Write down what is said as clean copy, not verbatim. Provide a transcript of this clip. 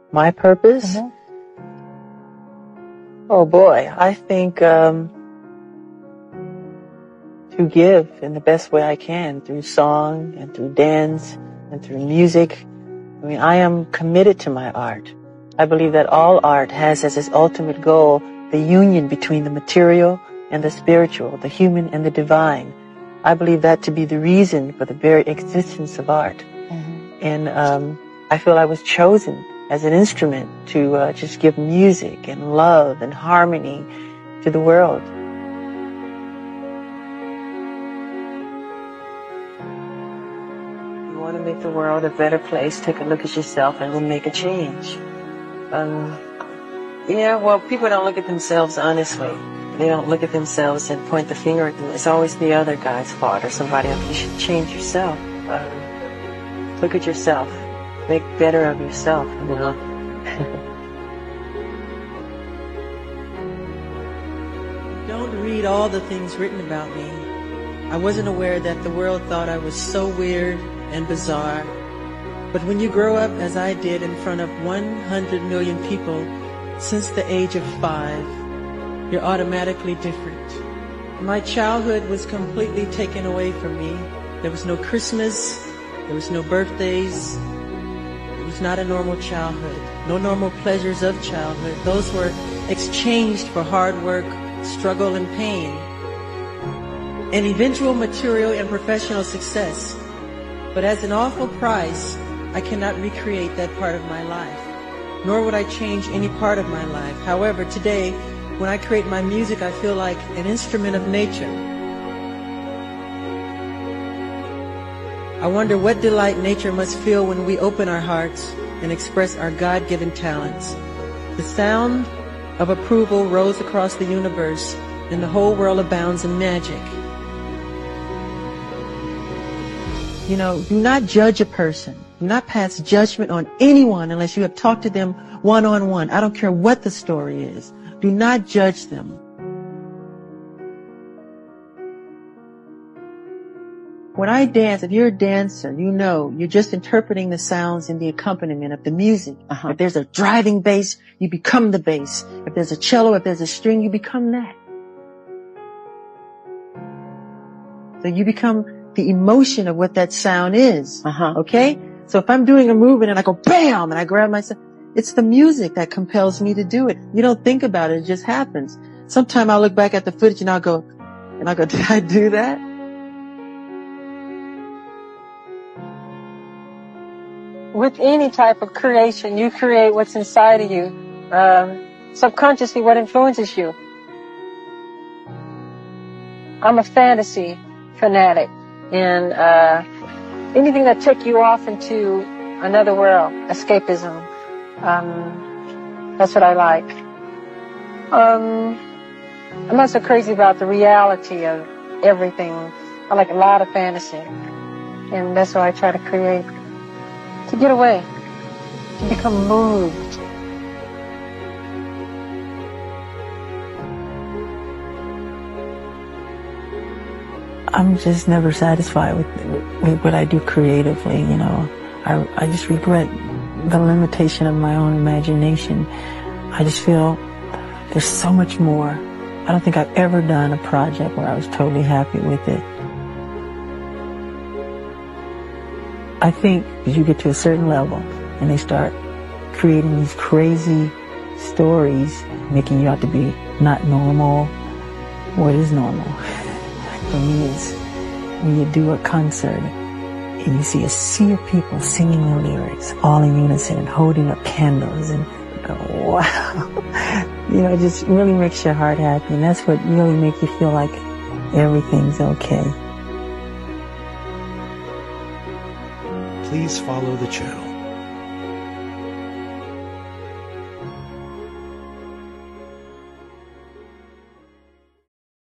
My purpose? Oh boy, I think to give in the best way I can through song and through dance and through music. I mean, I am committed to my art. I believe that all art has as its ultimate goal the union between the material and the spiritual, the human and the divine. I believe that to be the reason for the very existence of art. And I feel I was chosen as an instrument to just give music and love and harmony to the world. You want to make the world a better place, take a look at yourself and we'll make a change. Yeah, well, people don't look at themselves honestly. They don't look at themselves and point the finger at them. It's always the other guy's fault or somebody else. You should change yourself. Look at yourself. Make better of yourself, you know. Don't read all the things written about me. I wasn't aware that the world thought I was so weird and bizarre. But when you grow up, as I did, in front of 100 million people since the age of 5, you're automatically different. My childhood was completely taken away from me. There was no Christmas, there was no birthdays. It was not a normal childhood. No normal pleasures of childhood. Those were exchanged for hard work, struggle, and pain. An eventual material and professional success. But as an awful price, I cannot recreate that part of my life. Nor would I change any part of my life. However, today, when I create my music, I feel like an instrument of nature. I wonder what delight nature must feel when we open our hearts and express our God-given talents. The sound of approval rose across the universe, and the whole world abounds in magic. You know, do not judge a person. Do not pass judgment on anyone unless you have talked to them one-on-one. I don't care what the story is. Do not judge them. When I dance, if you're a dancer, you know you're just interpreting the sounds and the accompaniment of the music. If there's a driving bass, you become the bass. If there's a cello, if there's a string, you become that. So you become the emotion of what that sound is. Okay? So if I'm doing a movement and I go bam and I grab myself, it's the music that compels me to do it. You don't think about it, it just happens. Sometime I'll look back at the footage and I'll go, did I do that? With any type of creation, you create what's inside of you. Subconsciously, what influences you? I'm a fantasy fanatic. And anything that took you off into another world, escapism, that's what I like. I'm not so crazy about the reality of everything. I like a lot of fantasy. And that's what I try to create. To get away, to become moved. I'm just never satisfied with what I do creatively, you know. I just regret the limitation of my own imagination. I just feel there's so much more. I don't think I've ever done a project where I was totally happy with it. I think as you get to a certain level and they start creating these crazy stories, making you out to be not normal. What is normal? For me, it's when you do a concert and you see a sea of people singing the lyrics all in unison and holding up candles and you go, wow. You know, it just really makes your heart happy, and that's what really makes you feel like everything's okay. Please follow the channel